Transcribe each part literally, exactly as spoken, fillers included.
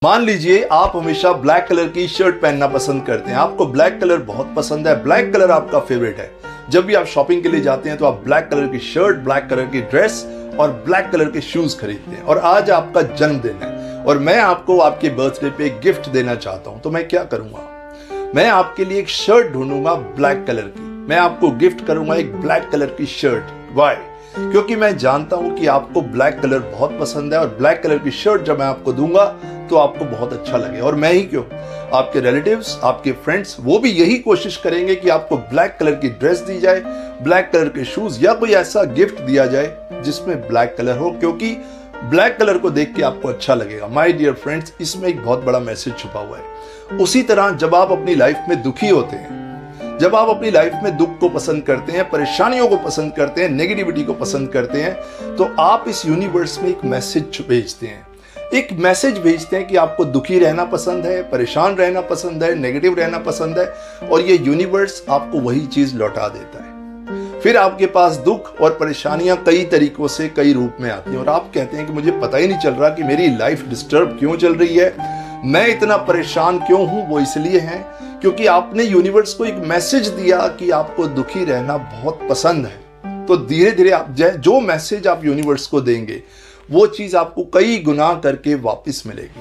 मान लीजिए आप हमेशा ब्लैक कलर की शर्ट पहनना पसंद करते हैं, आपको ब्लैक कलर बहुत पसंद है, ब्लैक कलर आपका फेवरेट है। जब भी आप शॉपिंग के लिए जाते हैं तो आप ब्लैक कलर की शर्ट, ब्लैक कलर की ड्रेस और ब्लैक कलर के शूज खरीदते हैं। और आज आपका जन्मदिन है और मैं आपको आपके बर्थडे पे एक गिफ्ट देना चाहता हूं, तो मैं क्या करूंगा? मैं आपके लिए एक शर्ट ढूंढूंगा ब्लैक कलर की, मैं आपको गिफ्ट करूंगा एक ब्लैक कलर की शर्ट। वाई? क्योंकि मैं जानता हूं कि आपको ब्लैक कलर बहुत पसंद है और ब्लैक कलर की शर्ट जब मैं आपको दूंगा तो आपको बहुत अच्छा लगे। और मैं ही क्यों, आपके रिलेटिव्स, आपके फ्रेंड्स, वो भी यही कोशिश करेंगे कि आपको ब्लैक कलर की ड्रेस दी जाए, ब्लैक कलर के शूज या कोई ऐसा गिफ्ट दिया जाए जिसमें ब्लैक कलर हो, क्योंकि ब्लैक कलर को देख के आपको अच्छा लगेगा। माय डियर फ्रेंड्स, इसमें एक बहुत बड़ा मैसेज छुपा हुआ है। उसी तरह जब आप अपनी लाइफ में दुखी होते हैं, जब आप अपनी लाइफ में दुख को पसंद करते हैं, परेशानियों को पसंद करते हैं, नेगेटिविटी को पसंद करते हैं, तो आप इस यूनिवर्स में एक मैसेज भेजते हैं। एक मैसेज भेजते हैं कि आपको दुखी रहना पसंद है, परेशान रहना पसंद है, नेगेटिव रहना पसंद है, और ये यूनिवर्स आपको वही चीज लौटा देता है। फिर आपके पास दुख और परेशानियां कई तरीकों से, कई रूप में आती हैं और आप कहते हैं कि मुझे पता ही नहीं चल रहा कि मेरी लाइफ डिस्टर्ब क्यों चल रही है, मैं इतना परेशान क्यों हूं। वो इसलिए है क्योंकि आपने यूनिवर्स को एक मैसेज दिया कि आपको दुखी रहना बहुत पसंद है। तो धीरे धीरे आप जो मैसेज आप यूनिवर्स को देंगे वो चीज आपको कई गुना करके वापस मिलेगी।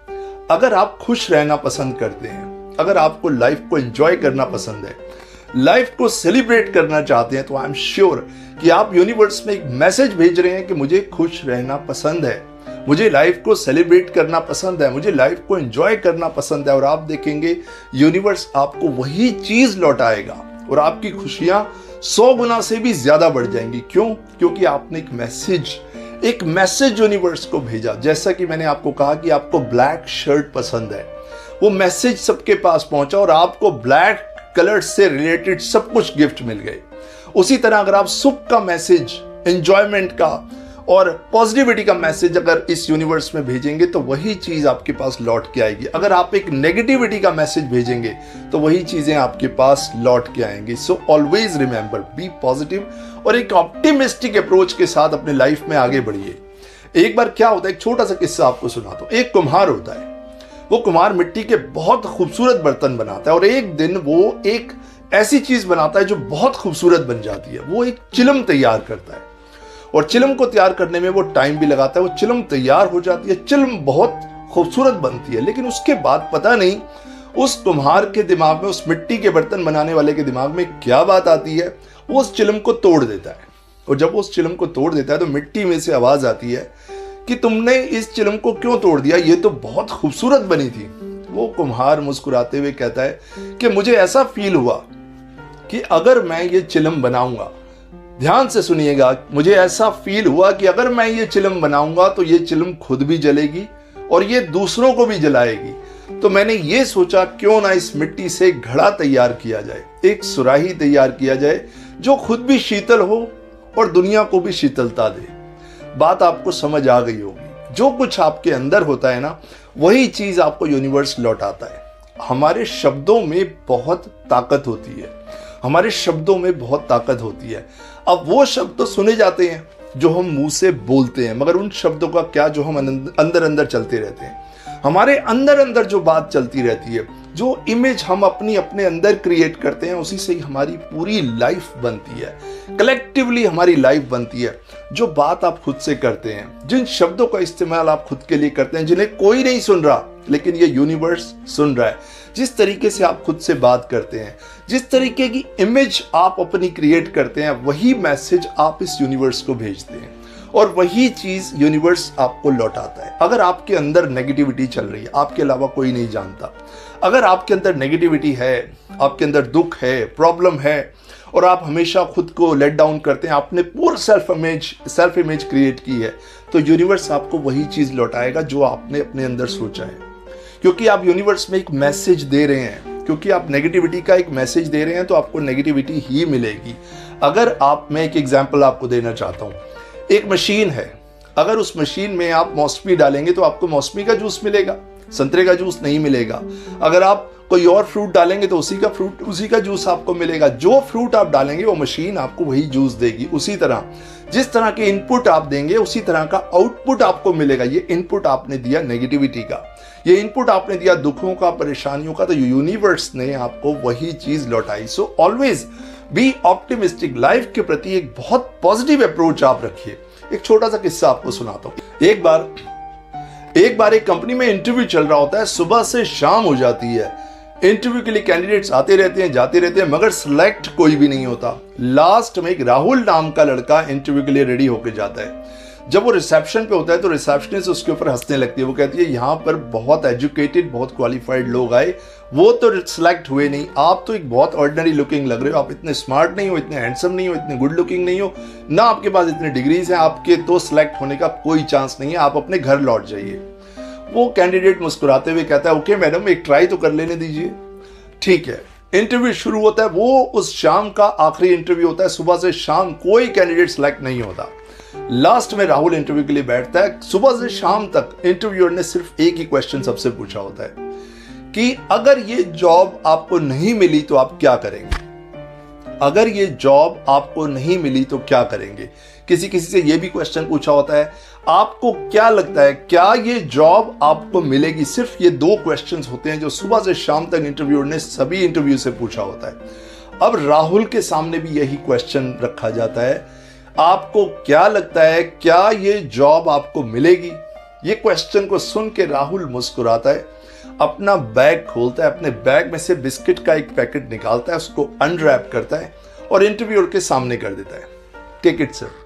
अगर आप खुश रहना पसंद करते हैं, अगर आपको लाइफ को एंजॉय करना पसंद है, लाइफ को सेलिब्रेट करना चाहते हैं, तो आई एम श्योर कि आप यूनिवर्स में एक मैसेज भेज रहे हैं कि मुझे खुश रहना पसंद है, मुझे लाइफ को सेलिब्रेट करना पसंद है, मुझे लाइफ को एंजॉय करना पसंद है। और आप देखेंगे यूनिवर्स आपको वही चीज लौटाएगा और आपकी खुशियां सौ गुना से भी ज्यादा बढ़ जाएंगी। क्यों? क्योंकि आपने एक मैसेज एक मैसेज यूनिवर्स को भेजा। जैसा कि मैंने आपको कहा कि आपको ब्लैक शर्ट पसंद है, वो मैसेज सबके पास पहुंचा और आपको ब्लैक कलर से रिलेटेड सब कुछ गिफ्ट मिल गए। उसी तरह अगर आप सुख का मैसेज, एंजॉयमेंट का और पॉजिटिविटी का मैसेज अगर इस यूनिवर्स में भेजेंगे तो वही चीज आपके पास लौट के आएगी। अगर आप एक नेगेटिविटी का मैसेज भेजेंगे तो वही चीजें आपके पास लौट के आएंगी। So always remember, be positive और एक ऑप्टिमिस्टिक अप्रोच के साथ अपने लाइफ में आगे बढ़िए। एक बार क्या होता है, एक छोटा सा किस्सा आपको सुनाता हूं। एक कुम्हार होता है, वो कुम्हार मिट्टी के बहुत खूबसूरत बर्तन बनाता है और एक दिन वो एक ऐसी चीज बनाता है जो बहुत खूबसूरत बन जाती है। वो एक चिलम तैयार करता है और चिलम को तैयार करने में वो टाइम भी लगाता है। वो चिलम तैयार हो जाती है, चिलम बहुत खूबसूरत बनती है, लेकिन उसके बाद पता नहीं उस कुम्हार के दिमाग में, उस मिट्टी के बर्तन बनाने वाले के दिमाग में क्या बात आती है, वो उस चिलम को तोड़ देता है। और जब वो उस चिलम को तोड़ देता है तो मिट्टी में से आवाज आती है कि तुमने इस चिलम को क्यों तोड़ दिया, ये तो बहुत खूबसूरत बनी थी। वो कुम्हार मुस्कुराते हुए कहता है कि मुझे ऐसा फील हुआ कि अगर मैं ये चिलम बनाऊंगा, ध्यान से सुनिएगा, मुझे ऐसा फील हुआ कि अगर मैं ये चिलम बनाऊंगा तो ये चिलम खुद भी जलेगी और ये दूसरों को भी जलाएगी। तो मैंने ये सोचा क्यों ना इस मिट्टी से एक घड़ा तैयार किया जाए, एक सुराही तैयार किया जाए जो खुद भी शीतल हो और दुनिया को भी शीतलता दे। बात आपको समझ आ गई होगी। जो कुछ आपके अंदर होता है ना, वही चीज आपको यूनिवर्स लौटाता है। हमारे शब्दों में बहुत ताकत होती है, हमारे शब्दों में बहुत ताकत होती है। अब वो शब्द तो सुने जाते हैं जो हम मुंह से बोलते हैं, मगर उन शब्दों का क्या जो हम अंदर अंदर चलते रहते हैं। हमारे अंदर अंदर जो बात चलती रहती है, जो इमेज हम अपनी अपने अंदर क्रिएट करते हैं, उसी से ही हमारी पूरी लाइफ बनती है, कलेक्टिवली हमारी लाइफ बनती है। जो बात आप खुद से करते हैं, जिन शब्दों का इस्तेमाल आप खुद के लिए करते हैं, जिन्हें कोई नहीं सुन रहा लेकिन ये यूनिवर्स सुन रहा है, जिस तरीके से आप खुद से बात करते हैं, जिस तरीके की इमेज आप अपनी क्रिएट करते हैं, वही मैसेज आप इस यूनिवर्स को भेजते हैं और वही चीज यूनिवर्स आपको लौटाता है। अगर आपके अंदर नेगेटिविटी चल रही है, आपके अलावा कोई नहीं जानता, अगर आपके अंदर नेगेटिविटी है, आपके अंदर दुख है, प्रॉब्लम है और आप हमेशा खुद को लेट डाउन करते हैं, आपने पूरा self image self image create की है, तो यूनिवर्स आपको वही चीज लौटाएगा जो आपने अपने अंदर सोचा है। क्योंकि आप यूनिवर्स में एक मैसेज दे रहे हैं, क्योंकि आप नेगेटिविटी का एक मैसेज दे रहे हैं तो आपको नेगेटिविटी ही मिलेगी। अगर आप, मैं एक एग्जांपल आपको देना चाहता हूं। एक मशीन है, अगर उस मशीन में आप मौसमी डालेंगे तो आपको मौसमी का जूस मिलेगा, संतरे का जूस नहीं मिलेगा। अगर आप कोई और फ्रूट डालेंगे तो उसी का फ्रूट उसी का जूस आपको मिलेगा। जो फ्रूट आप डालेंगे वो मशीन आपको वही जूस देगी। उसी तरह जिस तरह के इनपुट आप देंगे उसी तरह का आउटपुट आपको मिलेगा। ये इनपुट आपने दिया नेगेटिविटी का, ये इनपुट आपने दिया दुखों का, परेशानियों का, तो यूनिवर्स ने आपको वही चीज लौटाई। So always be optimistic. Life के प्रति एक बहुत पॉजिटिव अप्रोच आप रखिए। एक छोटा सा किस्सा आपको सुनाता हूं। एक बार एक बार एक कंपनी में इंटरव्यू चल रहा होता है, सुबह से शाम हो जाती है, इंटरव्यू के लिए कैंडिडेट्स आते रहते हैं, जाते रहते हैं, मगर सिलेक्ट कोई भी नहीं होता। लास्ट में एक राहुल नाम का लड़का इंटरव्यू के लिए रेडी होकर जाता है। जब वो रिसेप्शन पे होता है तो रिसेप्शनिस्ट उसके ऊपर हंसने लगती है। वो कहती है यहाँ पर बहुत एजुकेटेड, बहुत क्वालिफाइड लोग आए, वो तो सिलेक्ट हुए नहीं, आप तो एक बहुत ऑर्डिनरी लुकिंग लग रहे हो, आप इतने स्मार्ट नहीं हो, इतने हैंडसम नहीं हो, इतने गुड लुकिंग नहीं हो, ना आपके पास इतने डिग्रीज हैं, आपके तो सिलेक्ट होने का कोई चांस नहीं है, आप अपने घर लौट जाइए। वो कैंडिडेट मुस्कुराते हुए कहता है ओके मैडम, एक ट्राई तो कर लेने दीजिए। ठीक है, इंटरव्यू शुरू होता है। वो उस शाम का आखिरी इंटरव्यू होता है, सुबह से शाम कोई कैंडिडेट सिलेक्ट नहीं होता। लास्ट में राहुल इंटरव्यू के लिए बैठता है। सुबह से शाम तक इंटरव्यूअर ने सिर्फ एक ही क्वेश्चन सबसे पूछा होता है कि अगर ये जॉब आपको नहीं मिली तो आप क्या करेंगे, अगर ये जॉब आपको नहीं मिली तो क्या करेंगे। किसी किसी से ये भी क्वेश्चन पूछा होता है आपको क्या लगता है क्या ये जॉब आपको मिलेगी। सिर्फ ये दो क्वेश्चंस होते हैं जो सुबह से शाम तक इंटरव्यूअर ने सभी इंटरव्यू से पूछा होता है। अब राहुल के सामने भी यही क्वेश्चन रखा जाता है, आपको क्या लगता है क्या ये जॉब आपको मिलेगी। ये क्वेश्चन को सुन के राहुल मुस्कुराता है, अपना बैग खोलता है, अपने बैग में से बिस्किट का एक पैकेट निकालता है, उसको अनरैप करता है और इंटरव्यूअर के सामने कर देता है, टेक इट सर।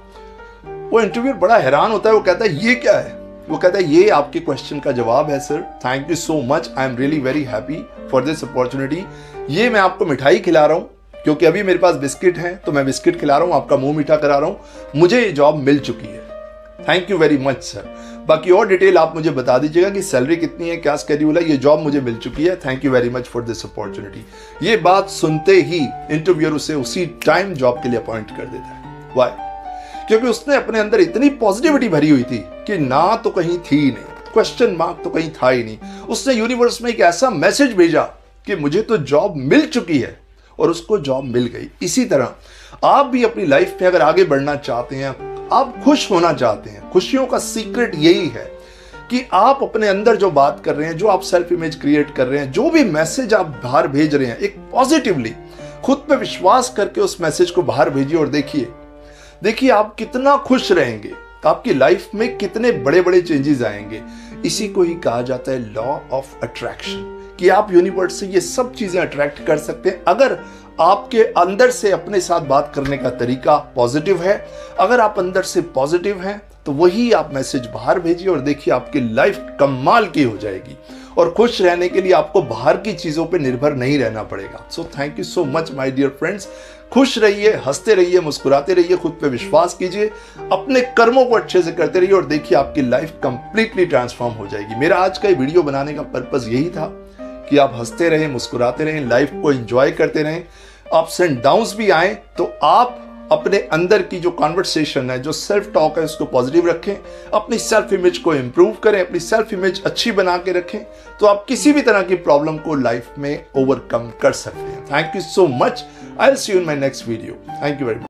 वो इंटरव्यूअर बड़ा हैरान होता है, वो कहता है ये क्या है। वो कहता है ये आपके क्वेश्चन का जवाब है sir, thank you so much, I am really very happy for this opportunity. ये मैं आपको मिठाई खिला रहा हूँ क्योंकि अभी मेरे पास बिस्किट हैं तो मैं बिस्किट खिला रहा हूँ, आपका मुंह मीठा करा रहा हूँ, मुझे ये जॉब मिल चुकी है, thank you very much sir. बाकी और डिटेल आप मुझे बता दीजिएगा कि सैलरी कितनी है, क्या स्केड्यूल है, ये जॉब मुझे मिल चुकी है, thank you very much for this opportunity. ये बात सुनते ही इंटरव्यूअर उसे उसी टाइम जॉब के लिए अपॉइंट कर देता है। वाई? क्योंकि उसने अपने अंदर इतनी पॉजिटिविटी भरी हुई थी कि ना तो कहीं थी नहीं, क्वेश्चन मार्क तो कहीं था ही नहीं। उसने यूनिवर्स में एक ऐसा मैसेज भेजा कि मुझे तो जॉब मिल चुकी है और उसको जॉब मिल गई। इसी तरह आप भी अपनी लाइफ में अगर आगे बढ़ना चाहते हैं, आप खुश होना चाहते हैं, खुशियों का सीक्रेट यही है कि आप अपने अंदर जो बात कर रहे हैं, जो आप सेल्फ इमेज क्रिएट कर रहे हैं, जो भी मैसेज आप बाहर भेज रहे हैं, एक पॉजिटिवली खुद पे विश्वास करके उस मैसेज को बाहर भेजिए और देखिए देखिए आप कितना खुश रहेंगे, आपकी लाइफ में कितने बड़े बड़े चेंजेस आएंगे। इसी को ही कहा जाता है लॉ ऑफ अट्रैक्शन, कि आप यूनिवर्स से ये सब चीजें अट्रैक्ट कर सकते हैं अगर आपके अंदर से अपने साथ बात करने का तरीका पॉजिटिव है। अगर आप अंदर से पॉजिटिव हैं तो वही आप मैसेज बाहर भेजिए और देखिए आपकी लाइफ कमाल की हो जाएगी। और खुश रहने के लिए आपको बाहर की चीजों पे निर्भर नहीं रहना पड़ेगा। So thank you so much my dear friends. खुश रहिए, हंसते रहिए, मुस्कुराते रहिए, खुद पे विश्वास कीजिए, अपने कर्मों को अच्छे से करते रहिए और देखिए आपकी लाइफ कंप्लीटली ट्रांसफॉर्म हो जाएगी। मेरा आज का ये वीडियो बनाने का पर्पस यही था कि आप हंसते रहें, मुस्कुराते रहें, लाइफ को एंजॉय करते रहें। अप्स एंड डाउन्स भी आए तो आप अपने अंदर की जो कॉन्वर्सेशन है, जो सेल्फ टॉक है, उसको पॉजिटिव रखें, अपनी सेल्फ इमेज को इंप्रूव करें, अपनी सेल्फ इमेज अच्छी बना के रखें, तो आप किसी भी तरह की प्रॉब्लम को लाइफ में ओवरकम कर सकते हैं। Thank you so much. I will see you in my next video. Thank you very much.